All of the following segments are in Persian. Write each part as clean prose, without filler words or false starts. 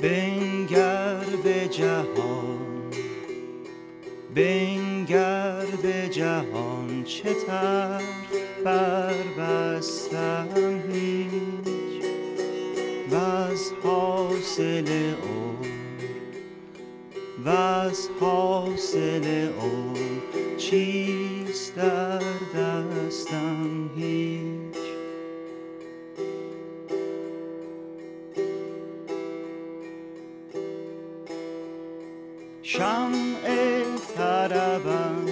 بنگر به جهان، بنگر به جهان، چه طرف بربستم هیچ. وز حاصل عمر، وز حاصل عمر، چیست در دستم هیچ. شمع طربم،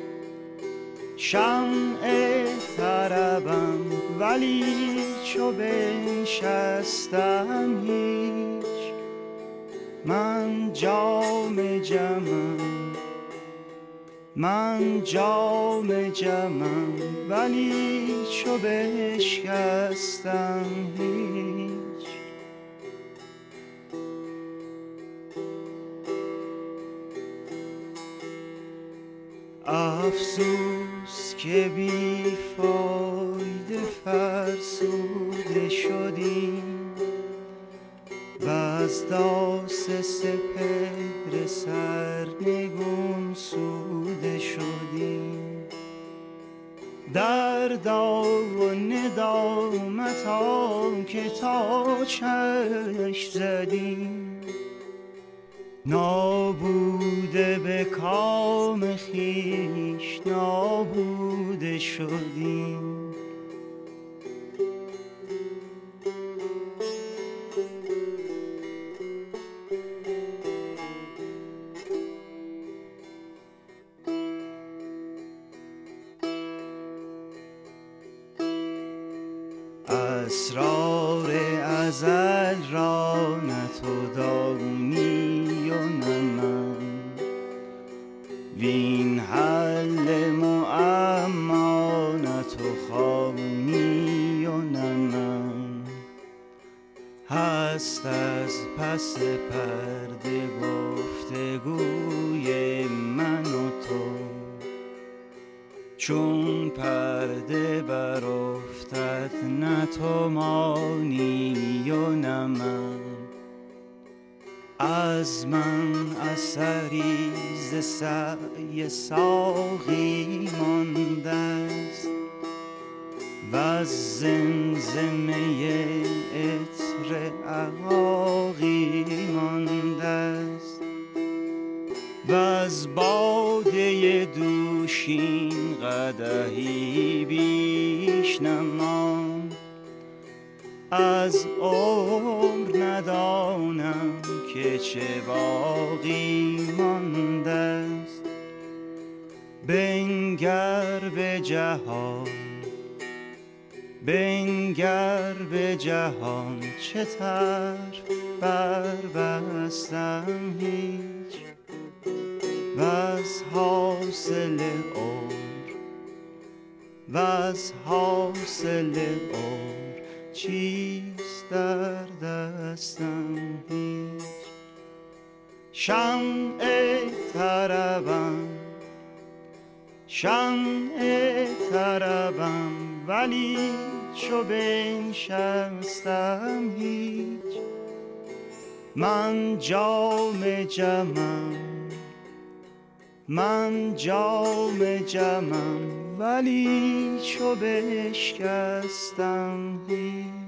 شمع طربم، ولی چو بنشستم هیچ. من جام جمم، من جام جمم، ولی چو بشکستم هیچ. افسوس که بی فایده فرسوده شدیم، و از داس سپهر سرنگون سوده شدیم. دردا و ندامتا که تا چشم زدیم، نابوده به کام خویش نابوده شدیم. اسرار ازل را نه تو دانی و نه من، وین حل معما نه تو خوانی و نه من. هست از پس پرده گفتگوی من و تو، چون پرده برافتد نه تو مانی و نه من. از من اثری ز سعی ساقی مانده است، وز زمزمه عطر عقاقی مانده است، وز باده دوشین قدحی بیش نماند. از عمر ندانم که چه باقی مانده است. بنگر به جهان، بنگر به جهان، چه طرف بربستم هیچ. وز حاصل عمر، وز حاصل عمر، چیست در دستم هیچ. شمع طربم، شمع طربم، ولی چو بنشستم هیچ. من جام جمم، من جام جمم، ولی چو بشکستم هیچ.